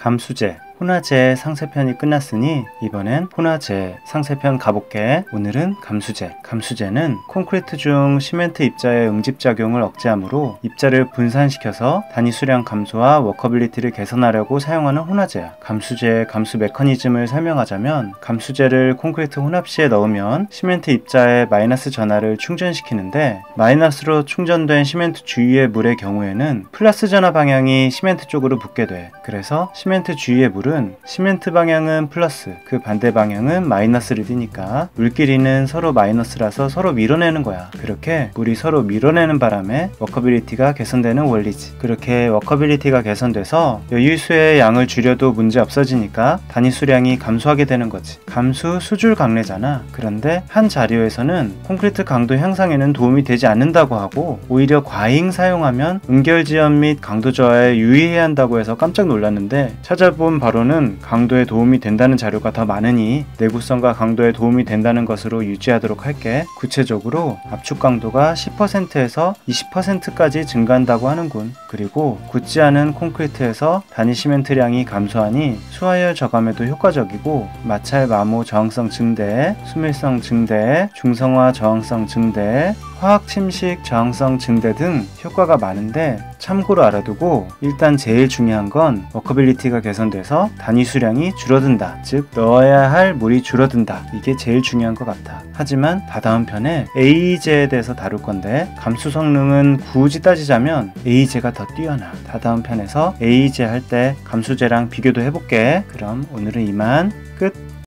감수제, 혼화제 상세편이 끝났으니 이번엔 혼화제 상세편 가볼게. 오늘은 감수제. 감수제는 콘크리트 중 시멘트 입자의 응집작용을 억제하므로 입자를 분산시켜서 단위 수량 감소와 워커빌리티를 개선하려고 사용하는 혼화제야. 감수제의 감수 메커니즘을 설명하자면, 감수제를 콘크리트 혼합시에 넣으면 시멘트 입자의 마이너스 전하를 충전시키는데, 마이너스로 충전된 시멘트 주위의 물의 경우에는 플러스 전하 방향이 시멘트 쪽으로 붙게 돼. 그래서 시멘트 주위의 물은 시멘트 방향은 플러스, 그 반대 방향은 마이너스를 띠니까 물끼리는 서로 마이너스라서 서로 밀어내는 거야. 그렇게 물이 서로 밀어내는 바람에 워커빌리티가 개선되는 원리지. 그렇게 워커빌리티가 개선돼서 여유수의 양을 줄여도 문제 없어지니까 단위 수량이 감소하게 되는 거지. 감수 수줄 강례잖아. 그런데 한 자료에서는 콘크리트 강도 향상에는 도움이 되지 않는다고 하고, 오히려 과잉 사용하면 응결지연 및 강도 저하에 유의해야 한다고 해서 깜짝 놀랐는데, 찾아본 바로는 강도에 도움이 된다는 자료가 더 많으니 내구성과 강도에 도움이 된다는 것으로 유지하도록 할게. 구체적으로 압축 강도가 10%에서 20%까지 증가한다고 하는군. 그리고 굳지 않은 콘크리트에서 단위 시멘트량이 감소하니 수하열 저감에도 효과적이고, 마찰 마모 저항성 증대, 수밀성 증대, 중성화 저항성 증대, 화학 침식 저항성 증대 등 효과가 많은데, 참고로 알아두고 일단 제일 중요한 건 워커빌리티가 개선돼서 단위 수량이 줄어든다, 즉 넣어야 할 물이 줄어든다. 이게 제일 중요한 것 같아. 하지만 다다음 편에 AE제에 대해서 다룰 건데, 감수 성능은 굳이 따지자면 AE제가 더 뛰어나. 다다음 편에서 AE제 할 때 감수제랑 비교도 해볼게. 그럼 오늘은 이만. 끝.